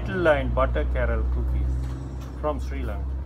Little Line Butter Caramel Cookies from Sri Lanka.